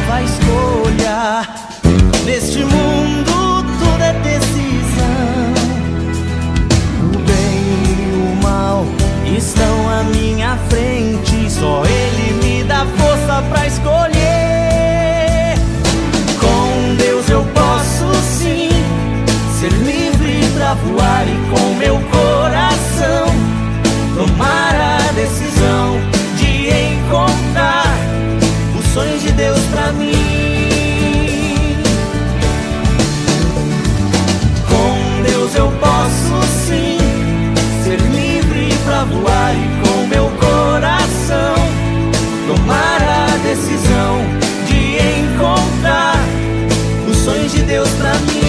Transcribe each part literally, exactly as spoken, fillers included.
nova escolha. Neste mundo tudo é decisão. O bem e o mal estão à minha frente, só Ele me dá força pra escolher. Com Deus eu posso sim ser livre pra voar e com meu coração tomar a decisão de encontrar os sonhos de Deus pra mim. Com Deus eu posso sim ser livre pra voar e com meu coração tomar a decisão de encontrar os sonhos de Deus pra mim.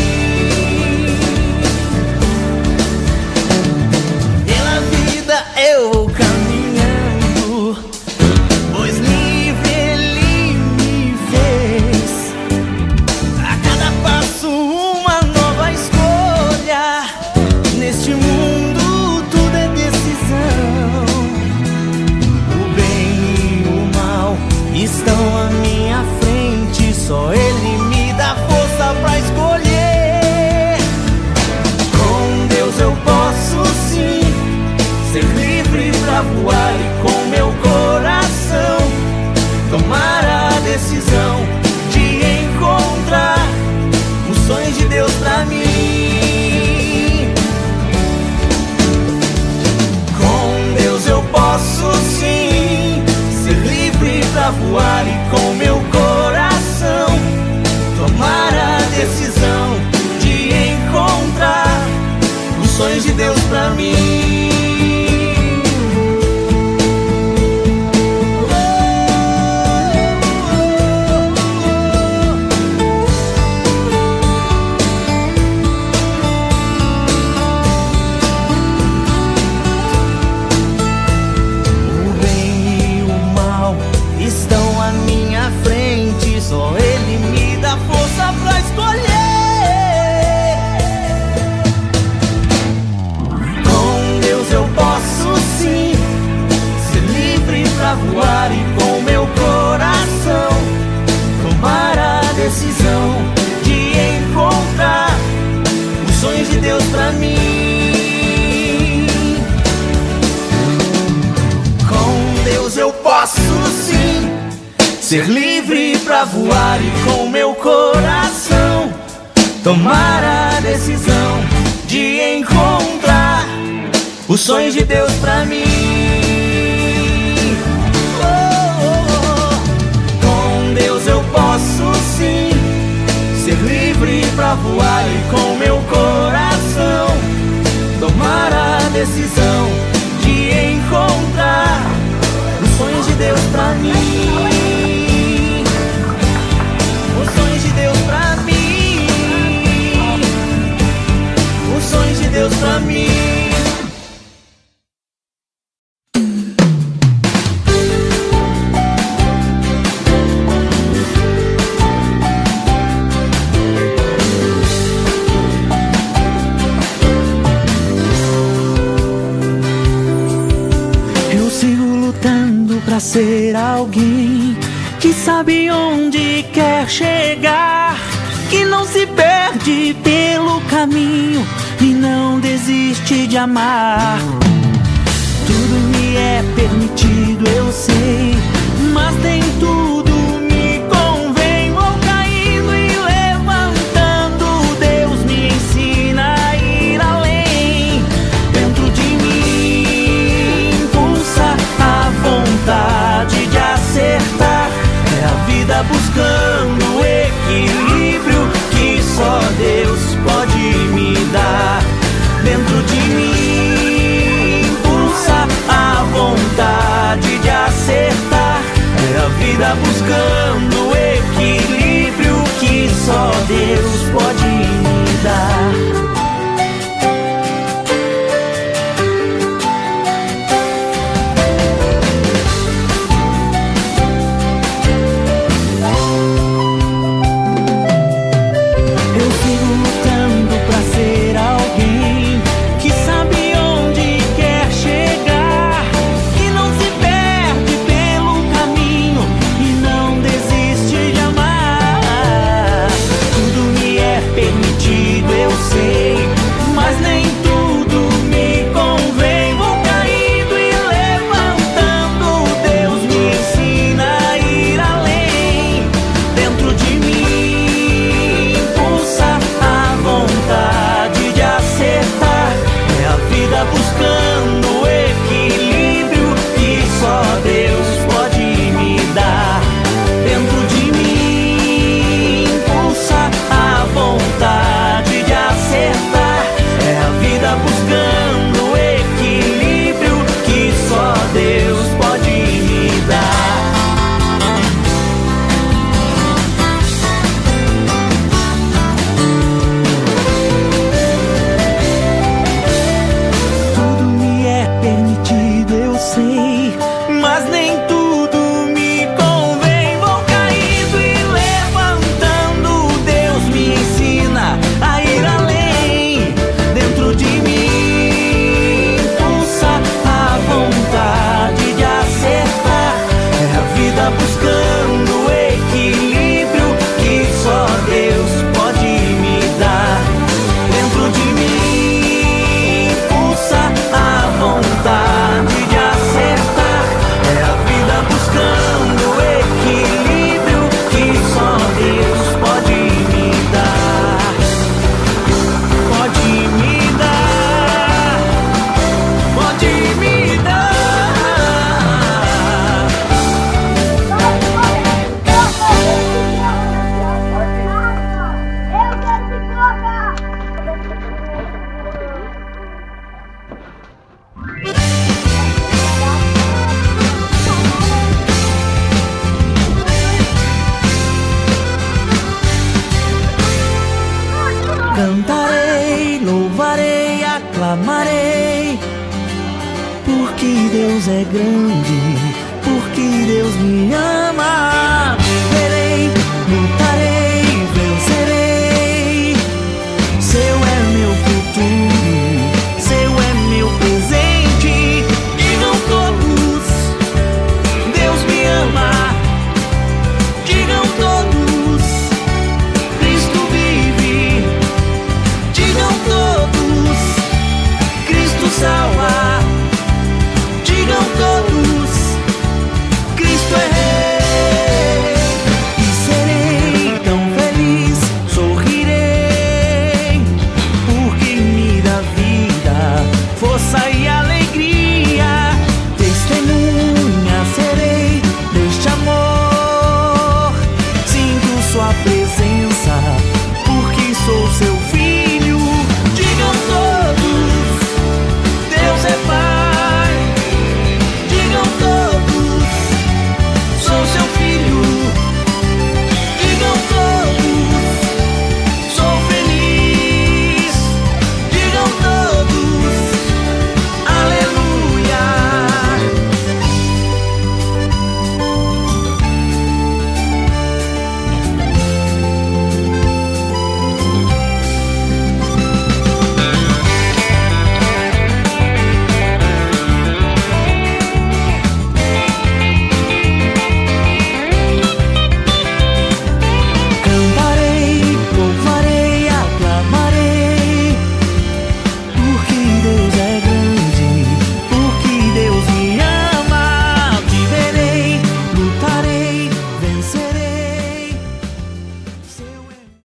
Pela vida eu vou caminhando, pois livre Ele me fez. A cada passo uma nova escolha. Neste mundo tudo é decisão. O bem e o mal estão à minha frente, só Ele me dá força pra escolher. Com Deus eu posso sim ser livre pra voar e com meu coração tomar a decisão de encontrar os sonhos de Deus pra mim. Com Deus eu posso sim ser livre pra voar e com meu coração tomar a decisão de encontrar os sonhos de Deus pra mim. Estão à minha frente, só Ele me dá força pra escolher. Com Deus eu posso sim ser livre pra voar e com meu coração tomar a decisão de encontrar os sonhos de Deus pra mim. Com Deus eu posso sim ser livre pra voar e com meu coração tomar a decisão de encontrar os sonhos de Deus pra mim. Oh, oh, oh. Com Deus eu posso sim ser livre pra voar e com meu coração tomar a decisão de encontrar os sonhos de Deus pra mim. Os sonhos de Deus pra mim. Os sonhos de Deus pra mim. Eu sigo lutando pra ser alguém que sabe onde quer chegar, que não se perde pelo caminho e não desiste de amar. Tudo me é permitido, eu sei, mas nem tudo me convém. Vou caindo e levantando, Deus me ensina a ir além. Dentro de mim impulsa a vontade de acertar. É a vida buscando o equilíbrio que só Deus pode me dar. Dentro de mim impulsa a vontade de acertar. É a vida buscando o equilíbrio que só Deus pode me dar. Eu sigo lutando pra ser alguém que sabe Deus é grande, porque Deus me ama.